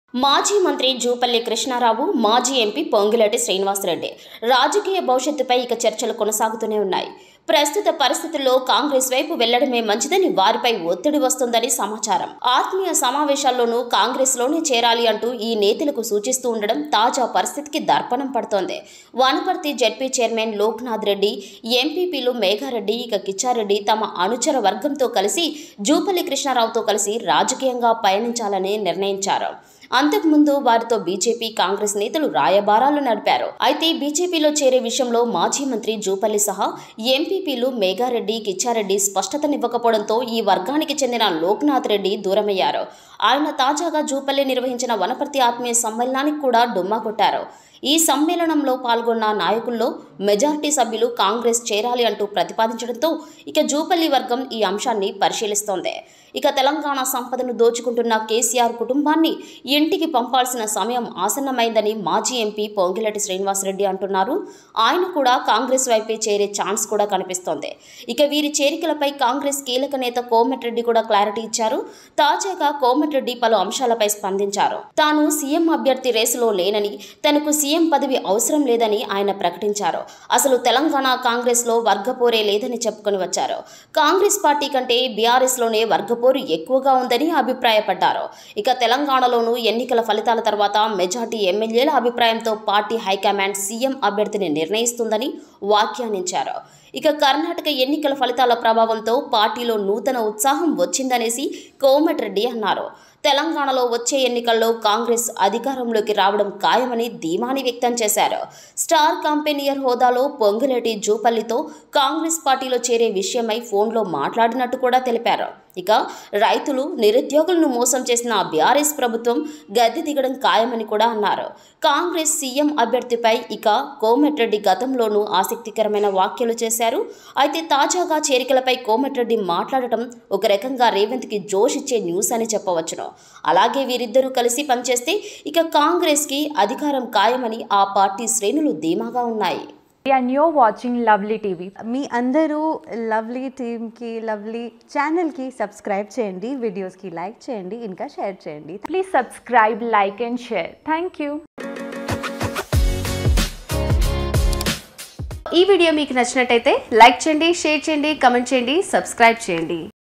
మాజీ మంత్రి జూపల్లి కృష్ణారావు, మాజీ ఎంపీ పొంగులేటి శ్రీనివాసరెడ్డి రాజకీయ భవిష్యత్తుపై ఇక చర్చలు కొనసాగుతూనే ఉన్నాయి. ప్రస్తుత పరిస్థితుల్లో కాంగ్రెస్ వైపు వెళ్లడమే మంచిదని, వారిపై ఒత్తిడి వస్తుందని సమాచారం. ఆత్మీయ సమావేశాల్లోనూ కాంగ్రెస్లోనే చేరాలి అంటూ ఈ నేతలకు సూచిస్తూ ఉండడం తాజా పరిస్థితికి దర్పణం పడుతోంది. వనపర్తి జెడ్పీ చైర్మన్ లోక్నాథ్ రెడ్డి, ఎంపీపీలు మేఘారెడ్డి, ఇక కిచ్చారెడ్డి తమ అనుచర వర్గంతో కలిసి జూపల్లి కృష్ణారావుతో కలిసి రాజకీయంగా పయనించాలని నిర్ణయించారు. అంతకుముందు వారితో బీజేపీ, కాంగ్రెస్ నేతలు రాయబారాలు నడిపారు. అయితే బీజేపీలో చేరే విషయంలో మాజీ మంత్రి జూపల్లి సహా ఎంపీపీలు మేఘారెడ్డి, కిచ్చారెడ్డి స్పష్టతనివ్వకపోవడంతో ఈ వర్గానికి చెందిన లోక్నాథ్ రెడ్డి దూరమయ్యారు. ఆయన తాజాగా జూపల్లి నిర్వహించిన వనపర్తి ఆత్మీయ సమ్మేళనానికి కూడా డుమ్మా కొట్టారు. ఈ సమ్మేళనంలో పాల్గొన్న నాయకుల్లో మెజారిటీ సభ్యులు కాంగ్రెస్ చేరాలి అంటూ ప్రతిపాదించడంతో ఇక జూపల్లి వర్గం ఈ అంశాన్ని పరిశీలిస్తోంది. ఇక తెలంగాణ సంపదను దోచుకుంటున్న కేసీఆర్ కుటుంబాన్ని ఇంటికి పంపాల్సిన సమయం ఆసన్నమైందని మాజీ ఎంపీ పొంగులేటి శ్రీనివాసరెడ్డి అంటున్నారు. ఆయన కూడా కాంగ్రెస్ వైపే చేరే ఛాన్స్ కూడా కనిపిస్తోంది. ఇక వీరి చేరికలపై కాంగ్రెస్ కీలక నేత కోమటిరెడ్డి కూడా క్లారిటీ ఇచ్చారు. తాజాగా కోమటిరెడ్డి పలు అంశాలపై స్పందించారు. తాను సీఎం అభ్యర్థి రేసులో లేనని, తనకు సీఎం పదవి అవసరం లేదని ఆయన ప్రకటించారు. అసలు తెలంగాణ కాంగ్రెస్ లో వర్గపోరే లేదని చెప్పుకొని వచ్చారు. కాంగ్రెస్ పార్టీ కంటే బీఆర్ఎస్ లోనే వర్గపోరు ఎక్కువగా ఉందని అభిప్రాయపడ్డారు. ఇక తెలంగాణలోనూ ఎన్నికల ఫలితాల తర్వాత మెజార్టీ ఎమ్మెల్యేల అభిప్రాయంతో పార్టీ హైకమాండ్ సీఎం అభ్యర్థిని నిర్ణయిస్తుందని వ్యాఖ్యానించారు. ఇక కర్ణాటక ఎన్నికల ఫలితాల ప్రభావంతో పార్టీలో నూతన ఉత్సాహం వచ్చిందనేసి కోమటిరెడ్డి అన్నారు. తెలంగాణలో వచ్చే ఎన్నికల్లో కాంగ్రెస్ అధికారంలోకి రావడం ఖాయమని ధీమాని వ్యక్తం చేశారు. స్టార్ క్యాంపెయినర్ హోదాలో పొంగులేటి జూపల్లితో కాంగ్రెస్ పార్టీలో చేరే విషయమై ఫోన్లో మాట్లాడినట్టు కూడా తెలిపారు. ఇక రైతులు, నిరుద్యోగులను మోసం చేసిన బీఆర్ఎస్ ప్రభుత్వం గద్దె దిగడం ఖాయమని కూడా అన్నారు. కాంగ్రెస్ సీఎం అభ్యర్థిపై ఇక కోమటిరెడ్డి గతంలోనూ ఆసక్తికరమైన వ్యాఖ్యలు చేశారు. అయితే తాజాగా చేరికలపై కోమటిరెడ్డి మాట్లాడటం ఒక రకంగా రేవంత్కి జోష్ ఇచ్చే న్యూస్ అని చెప్పవచ్చును. అలాగే వీరిద్దరూ కలిసి పనిచేస్తే ఇక కాంగ్రెస్కి అధికారం ఖాయమని ఆ పార్టీ శ్రేణులు ధీమాగా ఉన్నాయి. And you're watching Lovely TV. మీ అందరూ లవ్లీ టీమ్కి, లవ్లీ ఛానల్కి సబ్స్క్రైబ్ చేయండి, వీడియోస్కి లైక్ చేయండి, ఇంకా షేర్ చేయండి. Please subscribe, like and share. Thank you. ఈ వీడియో మీకు నచ్చినట్టయితే లైక్ చేయండి, షేర్ చేయండి, కమెంట్ చేయండి, సబ్స్క్రైబ్ చేయండి.